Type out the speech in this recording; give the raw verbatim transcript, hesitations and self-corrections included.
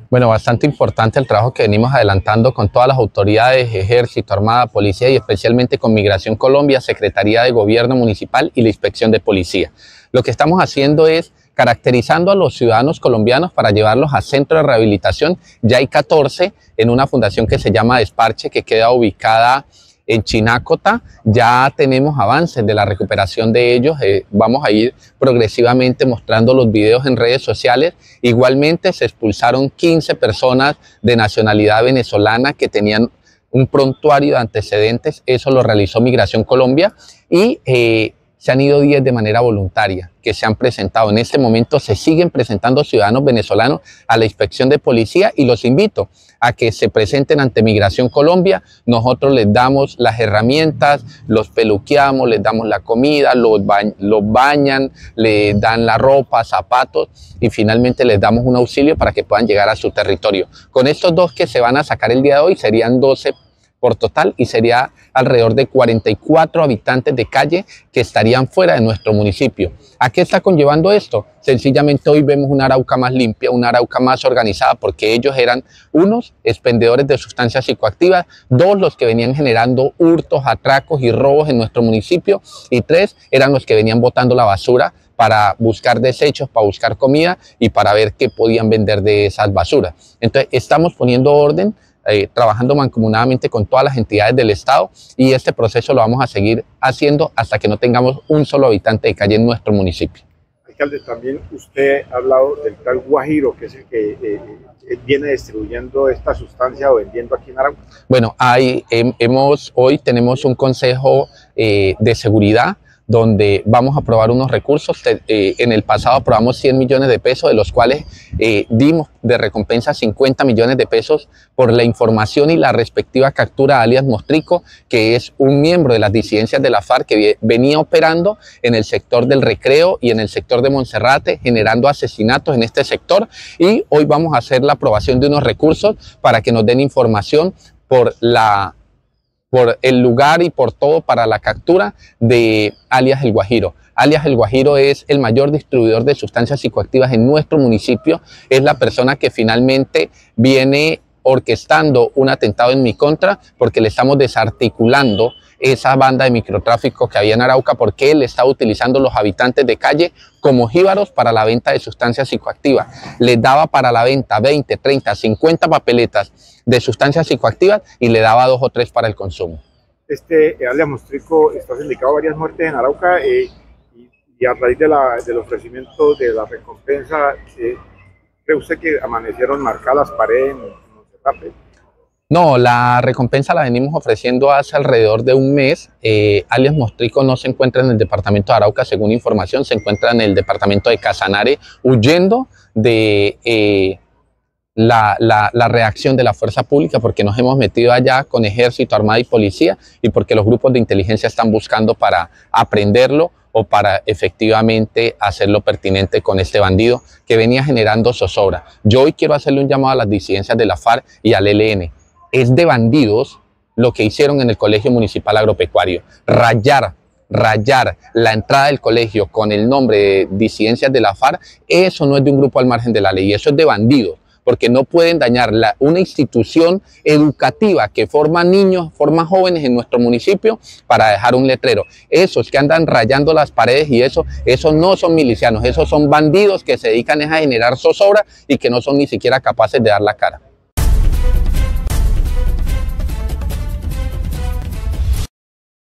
Bueno, bastante importante el trabajo que venimos adelantando con todas las autoridades, Ejército, Armada, Policía y especialmente con Migración Colombia, Secretaría de Gobierno Municipal y la Inspección de Policía. Lo que estamos haciendo es caracterizando a los ciudadanos colombianos para llevarlos a centros de rehabilitación. Ya hay catorce en una fundación que se llama Desparche, que queda ubicada en Chinácota. Ya tenemos avances de la recuperación de ellos. Eh, vamos a ir progresivamente mostrando los videos en redes sociales. Igualmente se expulsaron quince personas de nacionalidad venezolana que tenían un prontuario de antecedentes. Eso lo realizó Migración Colombia y eh, se han ido diez de manera voluntaria, que se han presentado. En este momento se siguen presentando ciudadanos venezolanos a la inspección de policía y los invito a que se presenten ante Migración Colombia. Nosotros les damos las herramientas, los peluqueamos, les damos la comida, los, ba los bañan, les dan la ropa, zapatos y finalmente les damos un auxilio para que puedan llegar a su territorio. Con estos dos que se van a sacar el día de hoy serían doce por total y sería alrededor de cuarenta y cuatro habitantes de calle que estarían fuera de nuestro municipio. ¿A qué está conllevando esto? Sencillamente hoy vemos una Arauca más limpia, una Arauca más organizada, porque ellos eran unos expendedores de sustancias psicoactivas, dos los que venían generando hurtos, atracos y robos en nuestro municipio y tres eran los que venían botando la basura para buscar desechos, para buscar comida y para ver qué podían vender de esas basuras. Entonces estamos poniendo orden, Eh, trabajando mancomunadamente con todas las entidades del Estado y este proceso lo vamos a seguir haciendo hasta que no tengamos un solo habitante de calle en nuestro municipio. Alcalde, también usted ha hablado del tal Guajiro, que es el que eh, viene distribuyendo esta sustancia o vendiendo aquí en Arauca. Bueno, hay, eh, hemos, hoy tenemos un consejo eh, de seguridad donde vamos a aprobar unos recursos. Eh, en el pasado aprobamos cien millones de pesos, de los cuales eh, dimos de recompensa cincuenta millones de pesos por la información y la respectiva captura a alias Mostrico, que es un miembro de las disidencias de la FARC que venía operando en el sector del Recreo y en el sector de Monserrate, generando asesinatos en este sector. Y hoy vamos a hacer la aprobación de unos recursos para que nos den información por la... por el lugar y por todo para la captura de alias El Guajiro. Alias El Guajiro es el mayor distribuidor de sustancias psicoactivas en nuestro municipio, es la persona que finalmente viene orquestando un atentado en mi contra porque le estamos desarticulando esa banda de microtráfico que había en Arauca porque él estaba utilizando los habitantes de calle como jíbaros para la venta de sustancias psicoactivas. Les daba para la venta veinte, treinta, cincuenta papeletas de sustancias psicoactivas y le daba dos o tres para el consumo. Este eh, alias Mostrico está indicado varias muertes en Arauca eh, y, y a raíz de la, del ofrecimiento de la recompensa, eh, ¿cree usted que amanecieron marcadas las paredes en, en Monserrate? No, la recompensa la venimos ofreciendo hace alrededor de un mes. Eh, alias Mostrico no se encuentra en el departamento de Arauca, según información, se encuentra en el departamento de Casanare, huyendo de eh, la, la, la reacción de la fuerza pública, porque nos hemos metido allá con Ejército, Armada y Policía, y porque los grupos de inteligencia están buscando para aprenderlo o para efectivamente hacerlo pertinente con este bandido que venía generando zozobra. Yo hoy quiero hacerle un llamado a las disidencias de la FARC y al E L N. Es de bandidos lo que hicieron en el Colegio Municipal Agropecuario. Rayar, rayar la entrada del colegio con el nombre de disidencias de la FARC, eso no es de un grupo al margen de la ley, eso es de bandidos, porque no pueden dañar la, una institución educativa que forma niños, forma jóvenes en nuestro municipio para dejar un letrero. Esos que andan rayando las paredes y eso, esos no son milicianos, esos son bandidos que se dedican a generar zozobra y que no son ni siquiera capaces de dar la cara.